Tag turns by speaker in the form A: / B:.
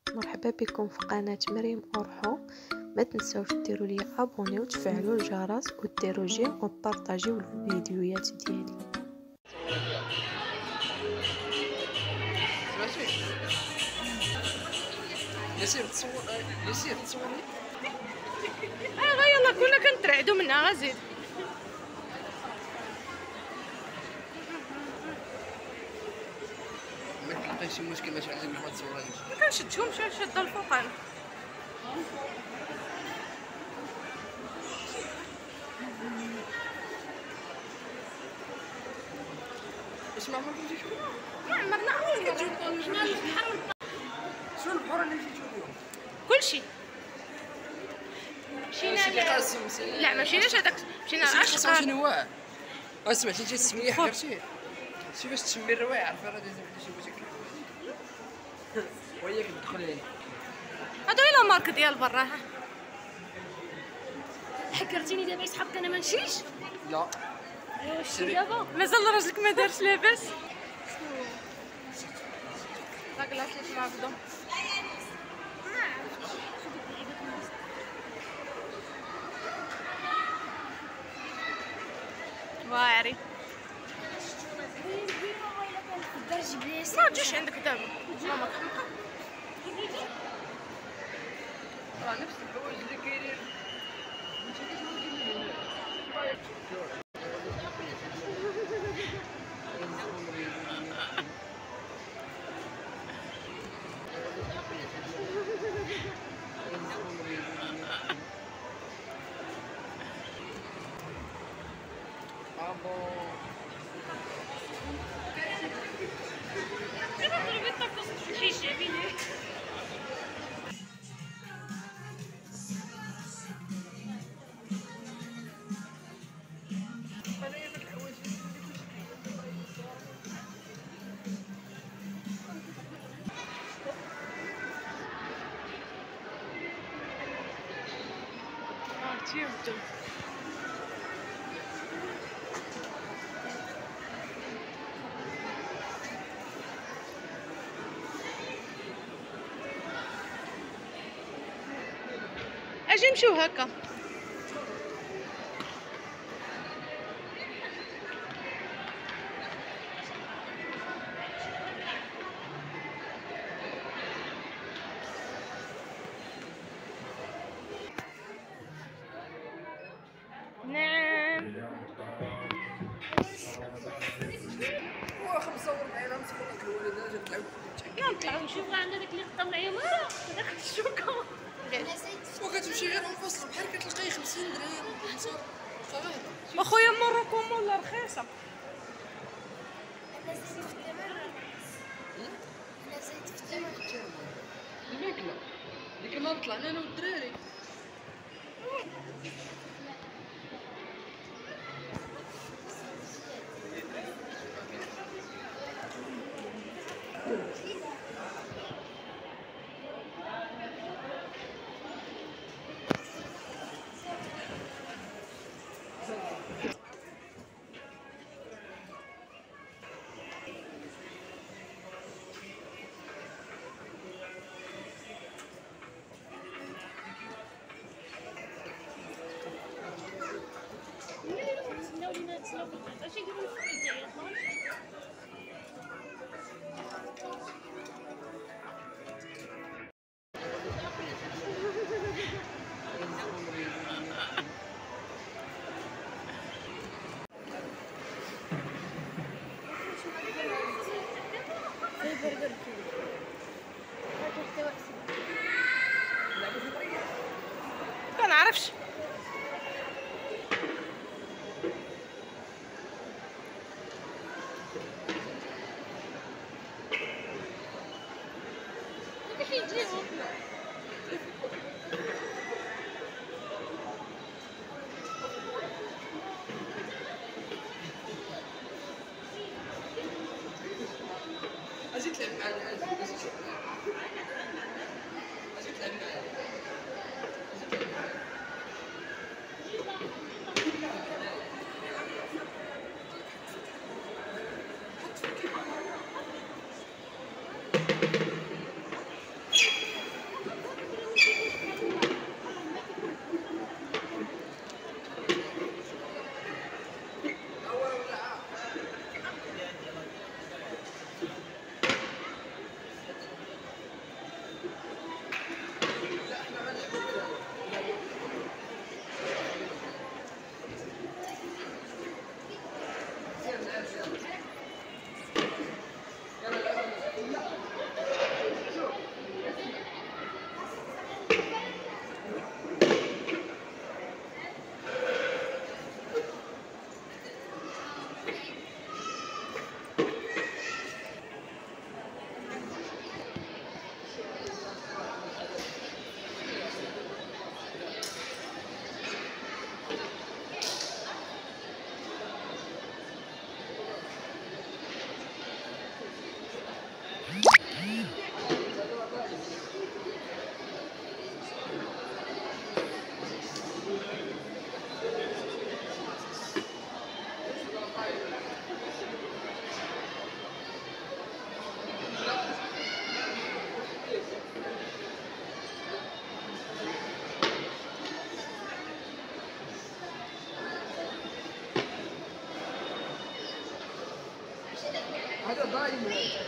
A: مرحبا بكم في قناة مريم أورحو. ما تنسوش ديروا لي ابوني وتفعلوا الجرس وديروا جيم وبارطاجيو الفيديوهات ديالي.
B: ياسير تصورني.
C: يلا كنا كنترعدوا منها غزيد.
B: ما تلقاي شي مشكل باش عندك ما تصورنيش.
C: ما كنشدهمش شاده الفوقان.
B: واش ما عمركم جيتو؟
C: ما عمرنا كنجيو حنا للبحر.
B: شنو البحور اللي مشيتو ليهم؟
C: كلشي مشينا لا ما مشيناش هذاك، مشينا
B: لاشقر. شنو هو؟ سمعتي شي السميه حكرتي شي باش تشمي الروايع عرفتي راه دايزين بحال شي بوتيك وهي كتدخل لينا.
C: هادو الى مارك ديال برا.
D: حكرتيني دابا يسحبك انا ما نمشيش.
B: لا
D: شتي دابا
C: مازال راجلك ما دارش لاباس. راك لا تسمع بدا واعري ما تجيش عندك دابا ماما كحمقى
B: راه نفس الحوايج اللي كاينين.
C: تيبدو اجي نمشيو هكا. نعم
B: واخا مصور معايا نصور لك الوالده تلعب.
D: يلا نطلعو نشوفو عندنا داك اللي خطا معايا مرة داخل الشوكة.
B: وكتمشي غير منفصل بحال كتلقاي 50 درهم مصور صافي.
C: اخويا مروكو مولا رخيصه.
D: انا زيت في التمر انا زيت في التمر
B: الماكله ديك النهار طلعنا انا والدراري.
D: نسناو لينا نتسناو في البيت اش يديروا لنا في البيت
C: كنعرفش
B: اجي تلعب معايا اجي تلعب معايا. ايمن